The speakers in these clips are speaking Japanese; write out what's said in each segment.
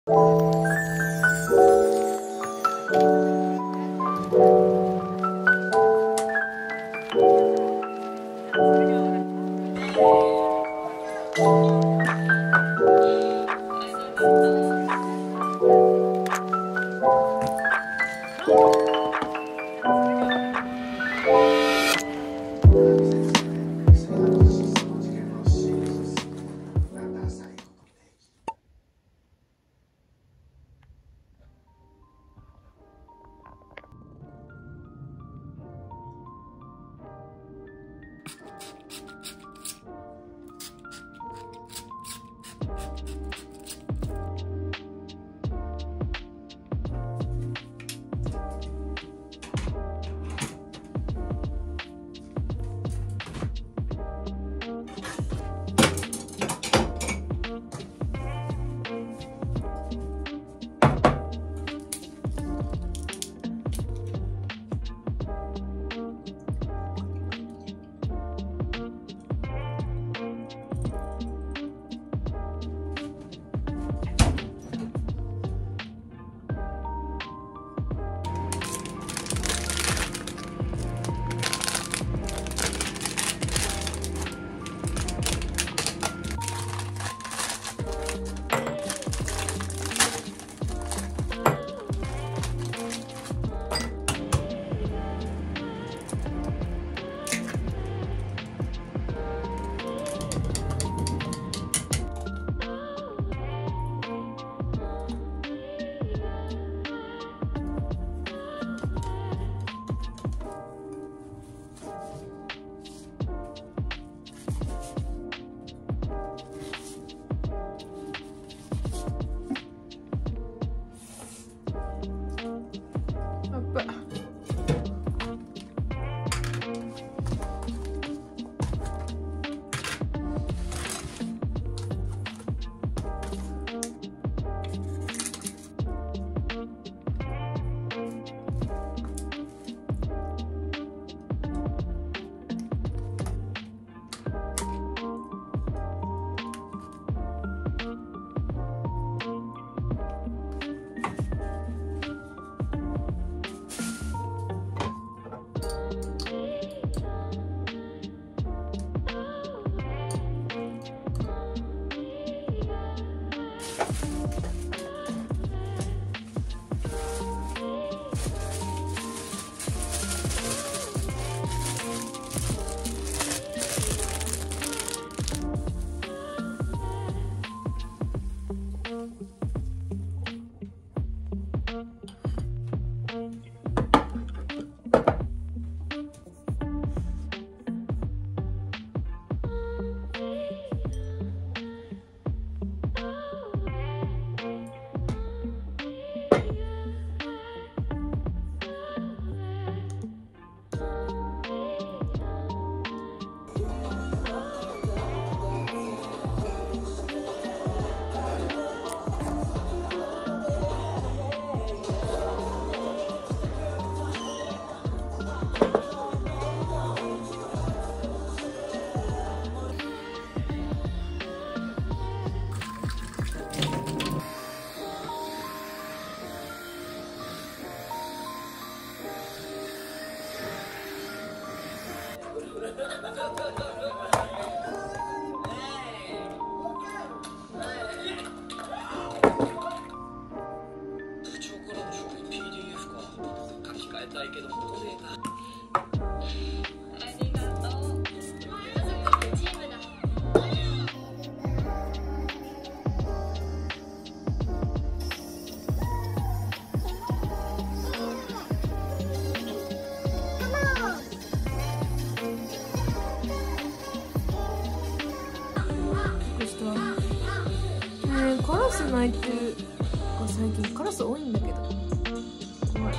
カラス鳴いてる。最近カラス多いんだけど怖い。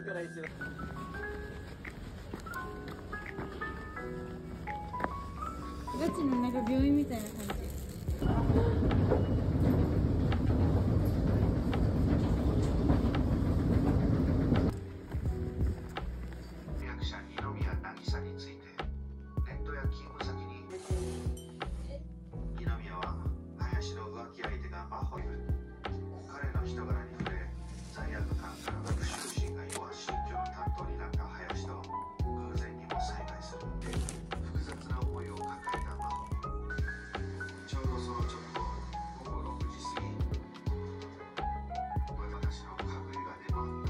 から一番。 ガチのなんか病院みたいな感じ。 役者二宮渚についてネットや勤務先に二宮は林の浮気相手が真帆。彼の人柄に触れ罪悪感から復讐心が弱し新居の担当になった林と偶然にも再会する。複雑な思いを抱えた真帆。ちょうどその直後午後6時過ぎ私の隠れ家でもあった。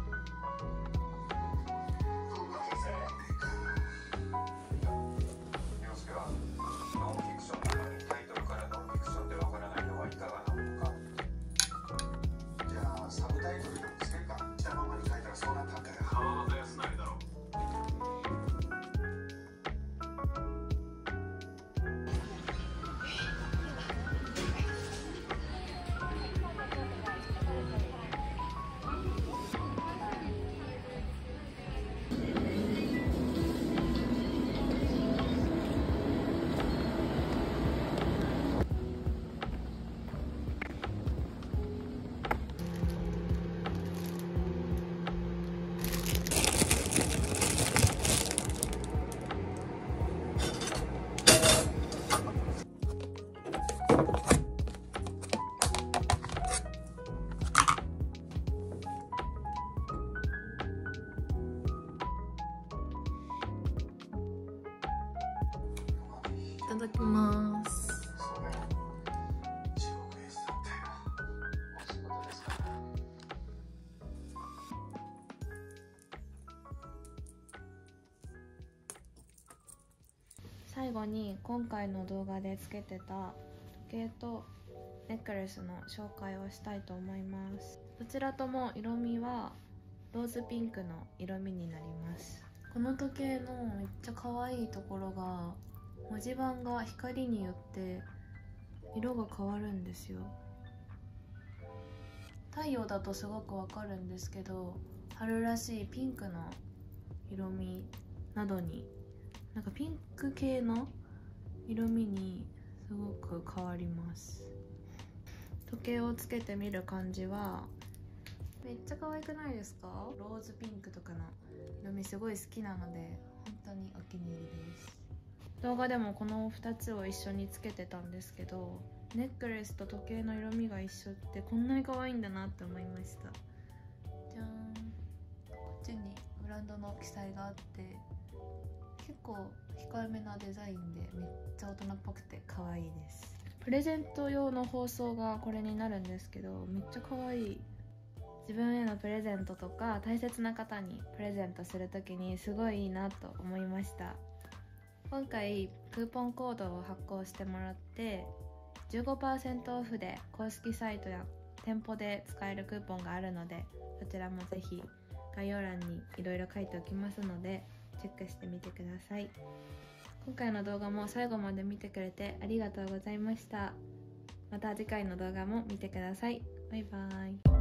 凌介はノンフィクションなのにタイトルからノンフィクションでわからないのはいかがなのか。じゃあサブタイトルでもつけるか。じゃあままに書いたらそうなったんだよ。川端康成だろ。 いただきます。 そうだよ。地獄絵図だったよ。お仕事ですから。 最後に今回の動画でつけてた時計とネックレスの紹介をしたいと思います。どちらとも色味はローズピンクの色味になります。この時計のめっちゃ可愛いところが文字盤が光によって色が変わるんですよ。太陽だとすごくわかるんですけど、春らしいピンクの色味などになんかピンク系の色味にすごく変わります。時計をつけてみる感じはめっちゃ可愛くないですか？ローズピンクとかの色味すごい好きなので本当にお気に入りです。動画でもこの2つを一緒につけてたんですけど、ネックレスと時計の色味が一緒ってこんなに可愛いんだなって思いました。じゃーん。こっちにブランドの記載があって結構控えめなデザインでめっちゃ大人っぽくて可愛いです。プレゼント用の包装がこれになるんですけどめっちゃ可愛い。自分へのプレゼントとか大切な方にプレゼントする時にすごいいいなと思いました。今回クーポンコードを発行してもらって 15% オフで公式サイトや店舗で使えるクーポンがあるので、そちらもぜひ概要欄にいろいろ書いておきますのでチェックしてみてください。今回の動画も最後まで見てくれてありがとうございました。また次回の動画も見てください。バイバイ。